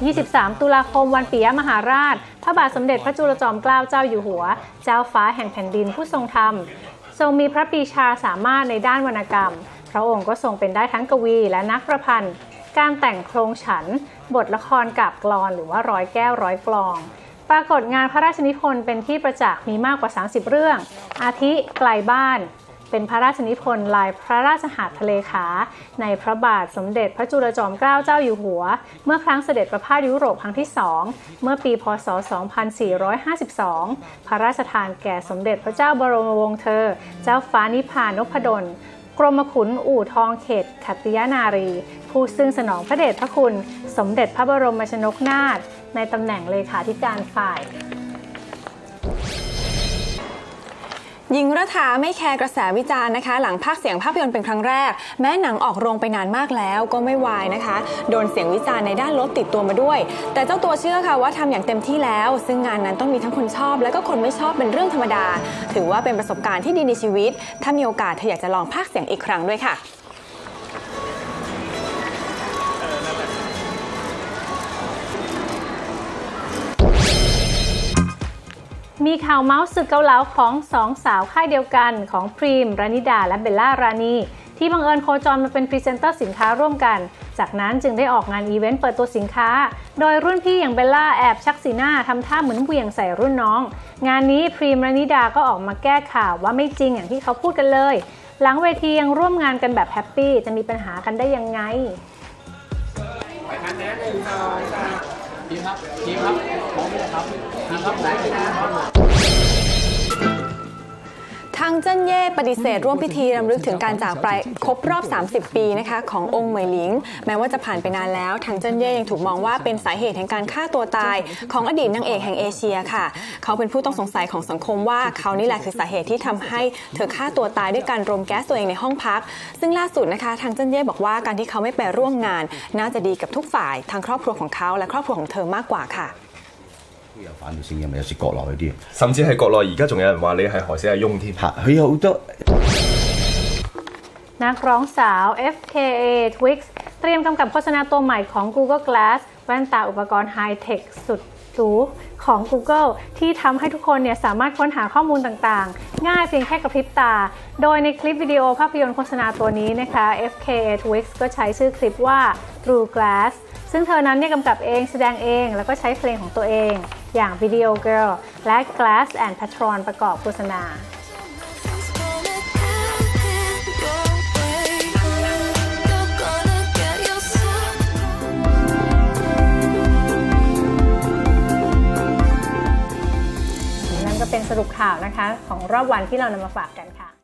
23 ตุลาคมวันปิยมหาราชพระบาทสมเด็จพระจุลจอมเกล้าเจ้าอยู่หัวเจ้าฟ้าแห่งแผ่นดินผู้ทรงธรรมทรงมีพระปรีชาสามารถในด้านวรรณกรรมพระองค์ก็ทรงเป็นได้ทั้งกวีและนักประพันธ์การแต่งโครงฉันบทละครกาบกลอนหรือว่าร้อยแก้วร้อยกลองปรากฏงานพระราชนิพนธ์เป็นที่ประจักษ์มีมากกว่า30เรื่องอาทิไกลบ้านเป็นพระราชนิพนธ์ลายพระราชหัตถเลขาในพระบาทสมเด็จพระจุลจอมเกล้าเจ้าอยู่หัวเมื่อครั้งเสด็จประพาสยุโรปครั้งที่2เมื่อปีพ.ศ. 2452พระราชทานแก่สมเด็จพระเจ้าบรมวงศ์เธอเจ้าฟ้านิพานพดลกรมขุนอู่ทองเขตขัตติยนารีผู้ซึ่งสนองพระเดชพระคุณสมเด็จพระบรมชนกนาถในตำแหน่งเลขาธิการฝ่ายหญิงรัฐาไม่แคร์กระแสวิจารณ์นะคะหลังพากย์เสียงภาพยนตร์เป็นครั้งแรกแม้หนังออกโรงไปนานมากแล้วก็ไม่วายนะคะโดนเสียงวิจารณ์ในด้านลบติดตัวมาด้วยแต่เจ้าตัวเชื่อค่ะว่าทำอย่างเต็มที่แล้วซึ่งงานนั้นต้องมีทั้งคนชอบและก็คนไม่ชอบเป็นเรื่องธรรมดาถือว่าเป็นประสบการณ์ที่ดีในชีวิตถ้ามีโอกาสเธออยากจะลองพากย์เสียงอีกครั้งด้วยค่ะมีข่าวเมาส์สึกเกาเหลาของ2สาวค่ายเดียวกันของพรีมรานิดาและเบลล่ารานีที่บังเอิญโคจรมาเป็นพรีเซนเตอร์สินค้าร่วมกันจากนั้นจึงได้ออกงานอีเวนต์เปิดตัวสินค้าโดยรุ่นพี่อย่างเบลล่าแอบชักสีหน้าทำท่าเหมือนเหวี่ยงใส่รุ่นน้องงานนี้พรีมรานิดาก็ออกมาแก้ข่าวว่าไม่จริงอย่างที่เขาพูดกันเลยหลังเวทียังร่วมงานกันแบบแฮปปี้จะมีปัญหากันได้ยังไงไปทันนะทีมครับพร้อมเลยครับทีมครับทางเจิ้นเย่ปฏิเสธร่วมพิธีรำลึกถึงการจากไปครบรอบ30 ปีนะคะขององค์เหมยหลิงแม้ว่าจะผ่านไปนานแล้วทางเจิ้นเย่ยังถูกมองว่าเป็นสาเหตุแห่งการฆ่าตัวตายของอดีตนางเอกแห่งเอเชียค่ะเขาเป็นผู้ต้องสงสัยของสังคมว่าเขานี่แหละคือสาเหตุที่ทำให้เธอฆ่าตัวตายด้วยการรมแก๊สตัวเองในห้องพักซึ่งล่าสุดนะคะทางเจิ้นเย่บอกว่าการที่เขาไม่ไปร่วมงานน่าจะดีกับทุกฝ่ายทั้งครอบครัวของเขาและครอบครัวของเธอมากกว่าค่ะ有反對聲音，有時國內嗰啲， 甚至係國內而家仲有人話你係何死阿翁添。 佢有好多นักร้องสาว FKA Twigs เตรียมกำกับโฆษณาตัวใหม่ของ Google Glass แว่นตาอุปกรณ์ไฮเทคสุดหรูของ Google ที่ทำให้ทุกคนสามารถค้นหาข้อมูลต่างๆง่ายเพียงแค่กระพริบตาโดยในคลิปวิดีโอภาพยนตร์โฆษณาตัวนี้นะคะ FKA Twigs ก็ใช้ชื่อคลิปว่า True Glass ซึ่งเธอนั้นกำกับเองแสดงเองแล้วก็ใช้เพลงของตัวเองอย่าง Video Girl และ Glass and Patron ประกอบโฆษณานั่นก็เป็นสรุปข่าวนะคะของรอบวันที่เรานำมาฝากกันค่ะ